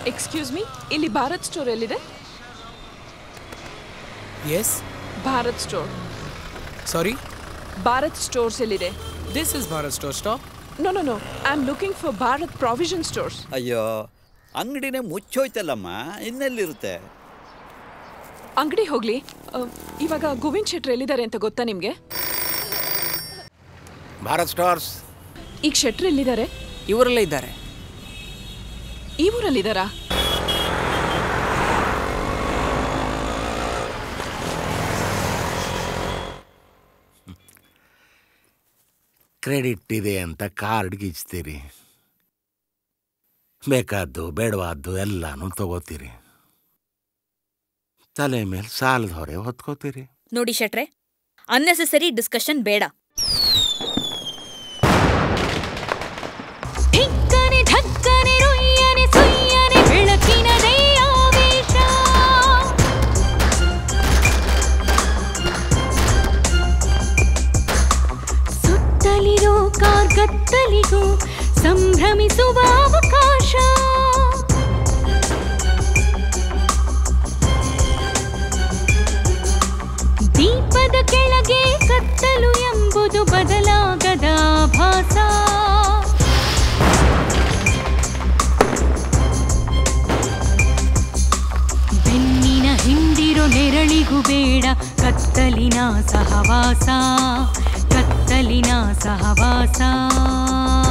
Excuse me, ಇಲ್ಲಿ Bharat store ಎಲ್ಲಿದೆ? Yes Bharat store. Sorry, Bharat stores ಎಲ್ಲಿದೆ? This is Bharat store stop. No no no, I am looking for Bharat provision stores. ಅಯ್ಯೋ, ಅಂಗಡಿನೇ ಮುಚ್ಚೋಯ್ತಲ್ಲಮ್ಮ, ಇನ್ನೆಲ್ಲಿರುತ್ತೆ? ಅಂಗಡಿ ಹೋಗ್ಲಿ, ಇವಾಗ ಗೋವಿಂದ್ ಶೆಟ್ರ್ ಎಲ್ಲಿದ್ದಾರೆ ಅಂತ ಗೊತ್ತಾ ನಿಮಗೆ? ಭಾರತ್ ಸ್ಟೋರ್ಸ್. ಈಗ ಶೆಟ್ರ್ ಎಲ್ಲಿದ್ದಾರೆ? ಇವರೆಲ್ಲ ಇದ್ದಾರೆ. ಈ ಊರಲ್ಲಿದ್ದಾರಾ? ಕ್ರೆಡಿಟ್ ಇದೆ ಅಂತ ಕಾರ್ಡ್ ಗೀಚ್ತೀರಿ, ಬೇಕಾದ್ದು ಬೇಡವಾದ್ದು ಎಲ್ಲಾನು ತಗೋತೀರಿ, ತಲೆ ಮೇಲೆ ಸಾಲದ ಹೊರೆ ಹೊತ್ಕೋತೀರಿ. ನೋಡಿ ಶೆಟ್ರೆ, ಅನ್ನೆಸೆಸರಿ ಡಿಸ್ಕಷನ್ ಬೇಡ. ಸುತ್ತಲಿರೋ ಕಾರ್ಗತ್ತಲಿಗೂ ಸಂಭ್ರಮಿಸುವ ಅವಕಾಶ. ದೀಪದ ಕೆಳಗೆ ಕತ್ತಲು ಎಂಬುದು ಬದಲಾಗದ ಭಾಸ. ಬೆನ್ನಿನ ಹಿಂದಿರೋ ನೆರಳಿಗೂ ಬೇಡ ಕತ್ತಲಿನ ಸಹವಾಸ, ಕತ್ತಲಿನ ಸಹವಾಸ.